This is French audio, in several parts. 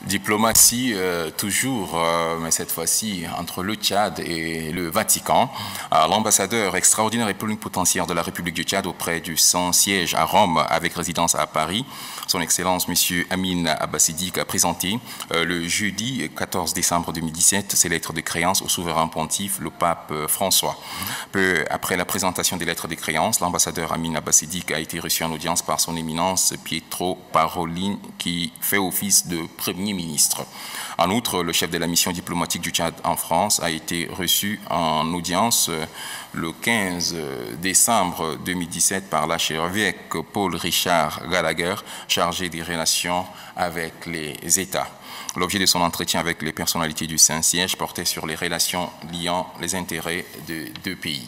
Diplomatie toujours, mais cette fois-ci entre le Tchad et le Vatican. L'ambassadeur extraordinaire et plénipotentiaire de la République du Tchad auprès du Saint-Siège à Rome avec résidence à Paris, son Excellence M. Amin Abbasidik a présenté le jeudi 14 décembre 2017 ses lettres de créance au souverain pontife, le pape François. Peu après la présentation des lettres de créance, l'ambassadeur Amin Abbasidik a été reçu en audience par son éminence Pietro Parolin qui fait office de Premier ministre. En outre, le chef de la mission diplomatique du Tchad en France a été reçu en audience le 15 décembre 2017 par l'archevêque Paul Richard Gallagher, chargé des relations avec les États. L'objet de son entretien avec les personnalités du Saint-Siège portait sur les relations liant les intérêts de deux pays.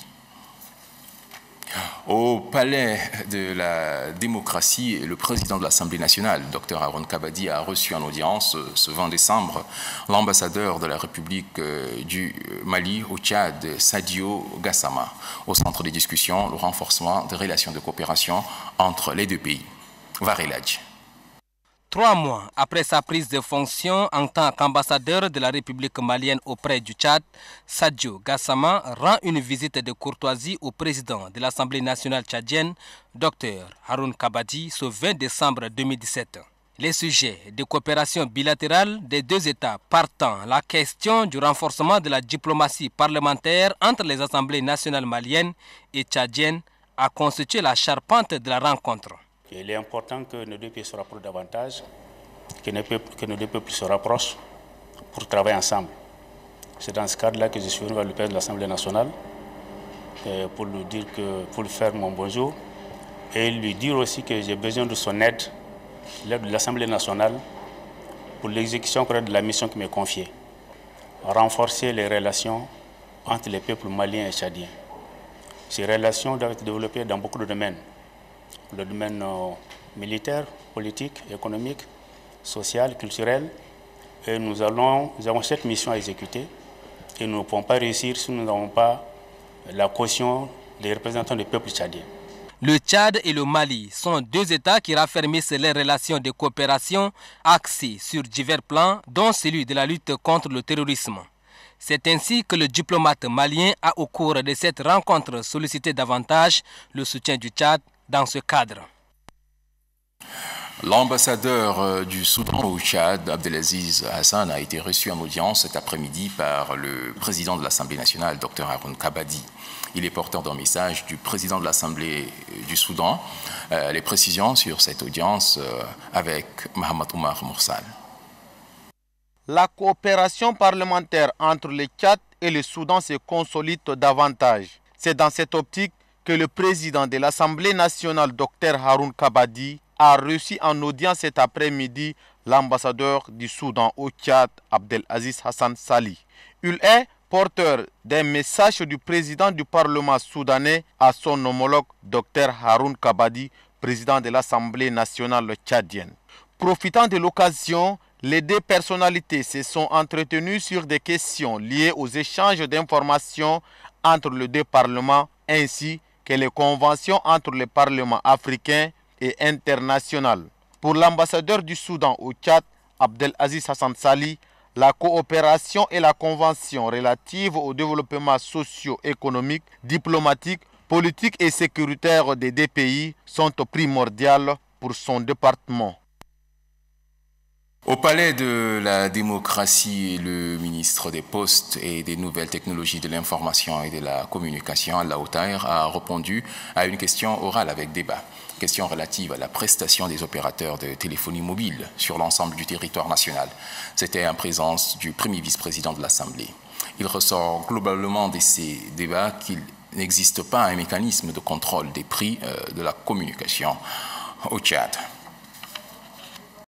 Au palais de la démocratie, le président de l'Assemblée nationale, Dr Haroun Kabadi, a reçu en audience ce 20 décembre l'ambassadeur de la République du Mali au Tchad, Sadio Gassama. Au centre des discussions, le renforcement des relations de coopération entre les deux pays. Vareladj. 3 mois après sa prise de fonction en tant qu'ambassadeur de la République malienne auprès du Tchad, Sadio Gassama rend une visite de courtoisie au président de l'Assemblée nationale tchadienne, Dr Haroun Kabadi, ce 20 décembre 2017. Les sujets de coopération bilatérale des deux États partant la question du renforcement de la diplomatie parlementaire entre les assemblées nationales maliennes et tchadiennes a constitué la charpente de la rencontre. Il est important que nos deux pays se rapprochent davantage, que nos deux peuples se rapprochent pour travailler ensemble. C'est dans ce cadre-là que je suis venu vers le président de l'Assemblée nationale pour lui faire mon bonjour et lui dire aussi que j'ai besoin de son aide, l'aide de l'Assemblée nationale pour l'exécution correcte de la mission qui m'est confiée. Renforcer les relations entre les peuples maliens et tchadiens. Ces relations doivent être développées dans beaucoup de domaines. Le domaine militaire, politique, économique, social, culturel. Et nous avons cette mission à exécuter et nous ne pouvons pas réussir si nous n'avons pas la caution des représentants du peuple tchadien. Le Tchad et le Mali sont deux États qui raffermissent les relations de coopération axées sur divers plans, dont celui de la lutte contre le terrorisme. C'est ainsi que le diplomate malien a au cours de cette rencontre sollicité davantage le soutien du Tchad dans ce cadre. L'ambassadeur du Soudan au Tchad, Abdelaziz Hassan, a été reçu en audience cet après-midi par le président de l'Assemblée nationale, Dr Haroun Kabadi. Il est porteur d'un message du président de l'Assemblée du Soudan. Les précisions sur cette audience avec Mohamed Oumar Moursal. La coopération parlementaire entre le Tchad et le Soudan se consolide davantage. C'est dans cette optique que le président de l'Assemblée nationale, Dr Haroun Kabadi, a reçu en audience cet après-midi l'ambassadeur du Soudan au Tchad, Abdelaziz Hassan Sali. Il est porteur d'un message du président du Parlement soudanais à son homologue Dr Haroun Kabadi, président de l'Assemblée nationale tchadienne. Profitant de l'occasion, les deux personnalités se sont entretenues sur des questions liées aux échanges d'informations entre les deux parlements ainsi que les conventions entre les parlements africains et internationaux. Pour l'ambassadeur du Soudan au Tchad, Abdelaziz Hassan Sali, la coopération et la convention relative au développement socio-économique, diplomatique, politique et sécuritaire des deux pays sont primordiales pour son département. Au palais de la démocratie, le ministre des Postes et des Nouvelles Technologies de l'Information et de la Communication, Allah Otaher, a répondu à une question orale avec débat. Question relative à la prestation des opérateurs de téléphonie mobile sur l'ensemble du territoire national. C'était en présence du premier vice-président de l'Assemblée. Il ressort globalement de ces débats qu'il n'existe pas un mécanisme de contrôle des prix de la communication au Tchad.